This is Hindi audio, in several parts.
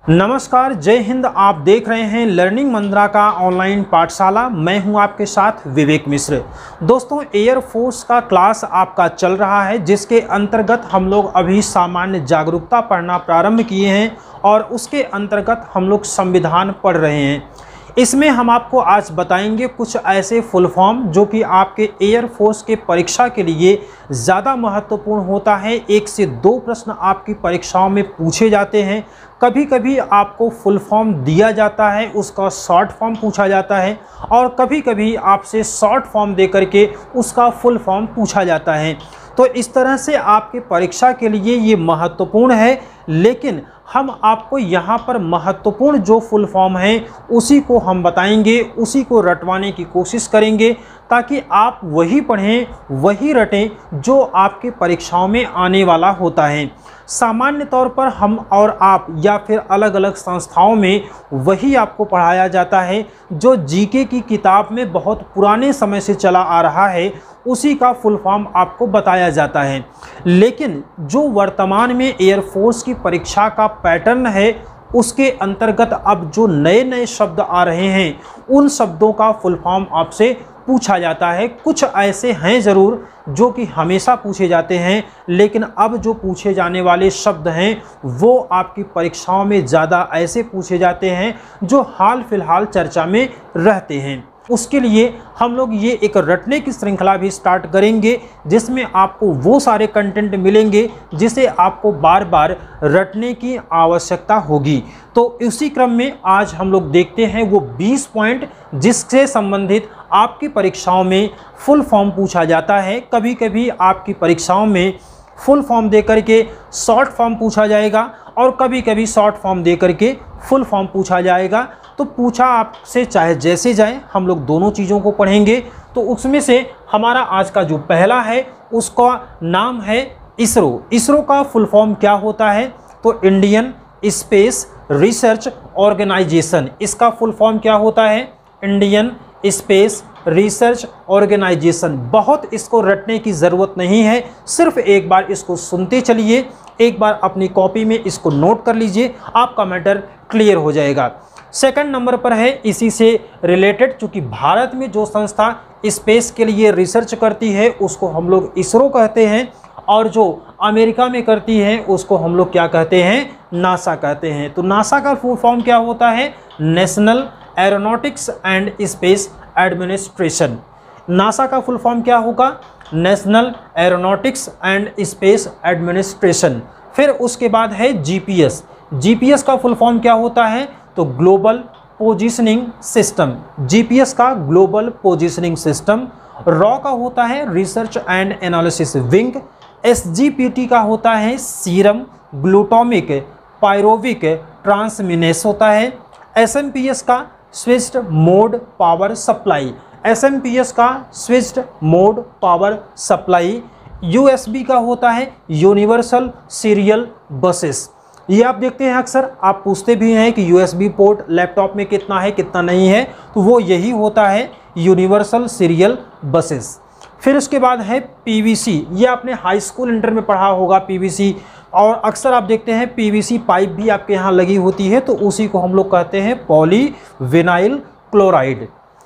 नमस्कार, जय हिंद। आप देख रहे हैं लर्निंग मंत्रा का ऑनलाइन पाठशाला। मैं हूं आपके साथ विवेक मिश्र। दोस्तों, एयरफोर्स का क्लास आपका चल रहा है, जिसके अंतर्गत हम लोग अभी सामान्य जागरूकता पढ़ना प्रारंभ किए हैं और उसके अंतर्गत हम लोग संविधान पढ़ रहे हैं। इसमें हम आपको आज बताएंगे कुछ ऐसे फुल फॉर्म जो कि आपके एयरफोर्स के परीक्षा के लिए ज़्यादा महत्वपूर्ण होता है। 1 से 2 प्रश्न आपकी परीक्षाओं में पूछे जाते हैं। कभी कभी आपको फुल फॉर्म दिया जाता है, उसका शॉर्ट फॉर्म पूछा जाता है, और कभी कभी आपसे शॉर्ट फॉर्म दे करके उसका फुल फॉर्म पूछा जाता है। तो इस तरह से आपके परीक्षा के लिए ये महत्वपूर्ण है, लेकिन हम आपको यहाँ पर महत्वपूर्ण जो फुल फॉर्म है उसी को हम बताएंगे, उसी को रटवाने की कोशिश करेंगे, ताकि आप वही पढ़ें, वही रटें जो आपके परीक्षाओं में आने वाला होता है। सामान्य तौर पर हम और आप या फिर अलग अलग संस्थाओं में वही आपको पढ़ाया जाता है जो जीके की किताब में बहुत पुराने समय से चला आ रहा है, उसी का फुल फॉर्म आपको बताया जाता है। लेकिन जो वर्तमान में एयरफोर्स की परीक्षा का पैटर्न है, उसके अंतर्गत अब जो नए नए शब्द आ रहे हैं, उन शब्दों का फुल फॉर्म आपसे पूछा जाता है। कुछ ऐसे हैं ज़रूर जो कि हमेशा पूछे जाते हैं, लेकिन अब जो पूछे जाने वाले शब्द हैं वो आपकी परीक्षाओं में ज़्यादा ऐसे पूछे जाते हैं जो हाल फिलहाल चर्चा में रहते हैं। उसके लिए हम लोग ये एक रटने की श्रृंखला भी स्टार्ट करेंगे, जिसमें आपको वो सारे कंटेंट मिलेंगे जिसे आपको बार बार रटने की आवश्यकता होगी। तो इसी क्रम में आज हम लोग देखते हैं वो 20 पॉइंट जिससे संबंधित आपकी परीक्षाओं में फुल फॉर्म पूछा जाता है। कभी कभी आपकी परीक्षाओं में फुल फॉर्म दे करके शॉर्ट फॉर्म पूछा जाएगा और कभी कभी शॉर्ट फॉर्म दे करके फुल फॉर्म पूछा जाएगा। तो पूछा आपसे चाहे जैसे जाए, हम लोग दोनों चीज़ों को पढ़ेंगे। तो उसमें से हमारा आज का जो पहला है उसका नाम है इसरो। इसरो का फुल फॉर्म क्या होता है? तो इंडियन स्पेस रिसर्च ऑर्गेनाइजेशन। इसका फुल फॉर्म क्या होता है? Indian space research organisation. बहुत इसको रटने की ज़रूरत नहीं है, सिर्फ एक बार इसको सुनते चलिए, एक बार अपनी कॉपी में इसको नोट कर लीजिए, आपका मैटर क्लियर हो जाएगा। सेकंड नंबर पर है इसी से रिलेटेड, चूँकि भारत में जो संस्था स्पेस के लिए रिसर्च करती है उसको हम लोग इसरो कहते हैं, और जो अमेरिका में करती है उसको हम लोग क्या कहते हैं? नासा कहते हैं। तो नासा का फुल फॉर्म क्या होता है? National aeronautics and space administration. NASA का फुल फॉर्म क्या होगा? National aeronautics and space administration. फिर उसके बाद है जीपीएस। जीपीएस का फुल फॉर्म क्या होता है? तो ग्लोबल पोजीशनिंग सिस्टम। जीपीएस का ग्लोबल पोजीशनिंग सिस्टम। रॉ का होता है research and analysis wing. SGPT का होता है सीरम ग्लूटामिक पायरोविक ट्रांसमिनेस होता है। एसएमपीएस का switched mode power supply. SMPS का switched mode power supply. USB का होता है यूनिवर्सल सीरियल बसेस। ये आप देखते हैं, अक्सर आप पूछते भी हैं कि यूएसबी पोर्ट लैपटॉप में कितना है कितना नहीं है, तो वो यही होता है यूनिवर्सल सीरियल बसेस। फिर उसके बाद है पीवीसी। ये आपने हाई स्कूल इंटर में पढ़ा होगा पीवीसी, और अक्सर आप देखते हैं पीवीसी पाइप भी आपके यहाँ लगी होती है, तो उसी को हम लोग कहते हैं पॉलीविनाइल क्लोराइड।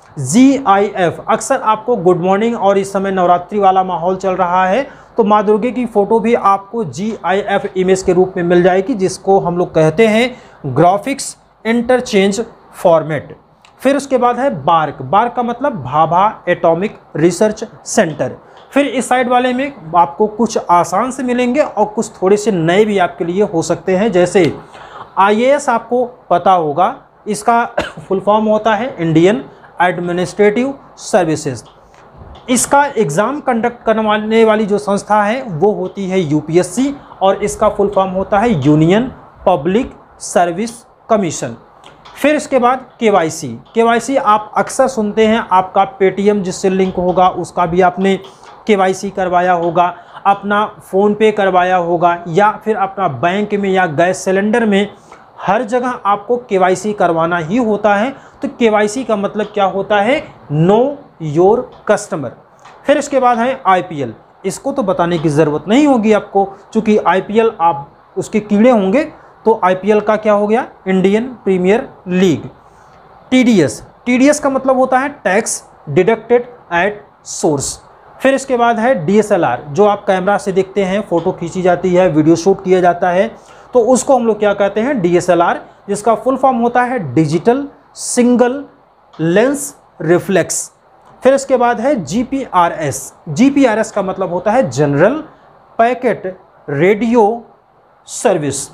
जीआईएफ, अक्सर आपको गुड मॉर्निंग और इस समय नवरात्रि वाला माहौल चल रहा है, तो माँ दुर्गे की फ़ोटो भी आपको जीआईएफ इमेज के रूप में मिल जाएगी, जिसको हम लोग कहते हैं ग्राफिक्स इंटरचेंज फॉर्मेट। फिर उसके बाद है बार्क। बार्क का मतलब भाभा एटॉमिक रिसर्च सेंटर। फिर इस साइड वाले में आपको कुछ आसान से मिलेंगे और कुछ थोड़े से नए भी आपके लिए हो सकते हैं, जैसे आईएएस आपको पता होगा, इसका फुल फॉर्म होता है इंडियन एडमिनिस्ट्रेटिव सर्विसेज। इसका एग्ज़ाम कंडक्ट करवाने वाली जो संस्था है वो होती है यूपीएससी, और इसका फुल फॉर्म होता है यूनियन पब्लिक सर्विस कमीशन। फिर इसके बाद केवाईसी। केवाईसी आप अक्सर सुनते हैं, आपका पेटीएम जिससे लिंक होगा उसका भी आपने केवाईसी करवाया होगा, अपना फ़ोन पे करवाया होगा, या फिर अपना बैंक में या गैस सिलेंडर में, हर जगह आपको केवाईसी करवाना ही होता है। तो केवाईसी का मतलब क्या होता है? Know your customer. फिर इसके बाद है आईपीएल। इसको तो बताने की ज़रूरत नहीं होगी आपको, चूँकि आईपीएल आप उसके कीड़े होंगे तो IPL का क्या हो गया, इंडियन प्रीमियर लीग। TDS का मतलब होता है टैक्स डिडक्टेड एट सोर्स। फिर इसके बाद है DSLR, जो आप कैमरा से देखते हैं, फोटो खींची जाती है, वीडियो शूट किया जाता है, तो उसको हम लोग क्या कहते हैं, DSLR, जिसका फुल फॉर्म होता है डिजिटल सिंगल लेंस रिफ्लेक्स। फिर इसके बाद है GPRS का मतलब होता है general packet radio service.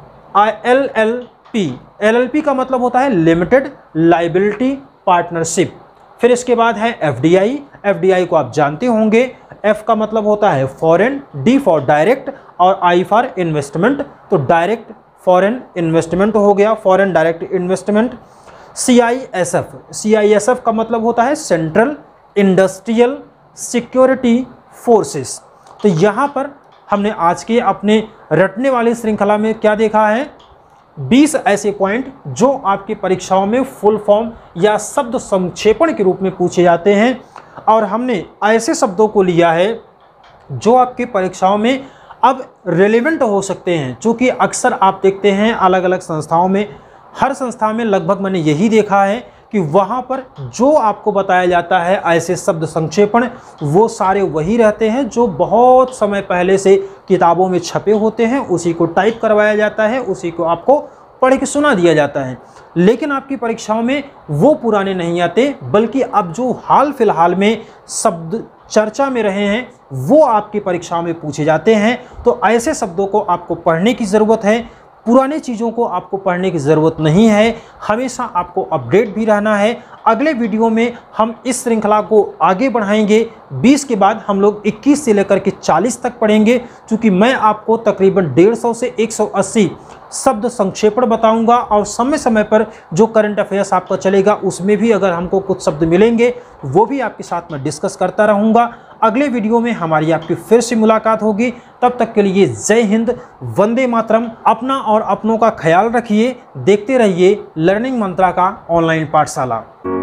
LLP का मतलब होता है लिमिटेड लाइबिलिटी पार्टनरशिप। फिर इसके बाद है FDI को आप जानते होंगे, F का मतलब होता है फॉरेन, D फॉर डायरेक्ट और I फॉर इन्वेस्टमेंट, तो डायरेक्ट फॉरेन इन्वेस्टमेंट हो गया, फॉरेन डायरेक्ट इन्वेस्टमेंट। CISF का मतलब होता है सेंट्रल इंडस्ट्रियल सिक्योरिटी फोर्सेस। तो यहाँ पर हमने आज के अपने रटने वाली श्रृंखला में क्या देखा है, 20 ऐसे पॉइंट जो आपकी परीक्षाओं में फुल फॉर्म या शब्द संक्षेपण के रूप में पूछे जाते हैं, और हमने ऐसे शब्दों को लिया है जो आपकी परीक्षाओं में अब रेलेवेंट हो सकते हैं। चूँकि अक्सर आप देखते हैं अलग अलग संस्थाओं में, हर संस्था में लगभग मैंने यही देखा है कि वहाँ पर जो आपको बताया जाता है ऐसे शब्द संक्षेपण, वो सारे वही रहते हैं जो बहुत समय पहले से किताबों में छपे होते हैं, उसी को टाइप करवाया जाता है, उसी को आपको पढ़ के सुना दिया जाता है। लेकिन आपकी परीक्षाओं में वो पुराने नहीं आते, बल्कि अब जो हाल फिलहाल में शब्द चर्चा में रहे हैं वो आपकी परीक्षाओं में पूछे जाते हैं। तो ऐसे शब्दों को आपको पढ़ने की ज़रूरत है, पुराने चीज़ों को आपको पढ़ने की ज़रूरत नहीं है, हमेशा आपको अपडेट भी रहना है। अगले वीडियो में हम इस श्रृंखला को आगे बढ़ाएंगे, 20 के बाद हम लोग 21 से लेकर के 40 तक पढ़ेंगे, क्योंकि मैं आपको तकरीबन 150 से 180 शब्द संक्षेपण बताऊंगा, और समय समय पर जो करंट अफेयर्स आपका चलेगा उसमें भी अगर हमको कुछ शब्द मिलेंगे वो भी आपके साथ में डिस्कस करता रहूँगा। अगले वीडियो में हमारी आपकी फिर से मुलाकात होगी, तब तक के लिए जय हिंद, वंदे मातरम। अपना और अपनों का ख्याल रखिए, देखते रहिए लर्निंग मंत्रा का ऑनलाइन पाठशाला।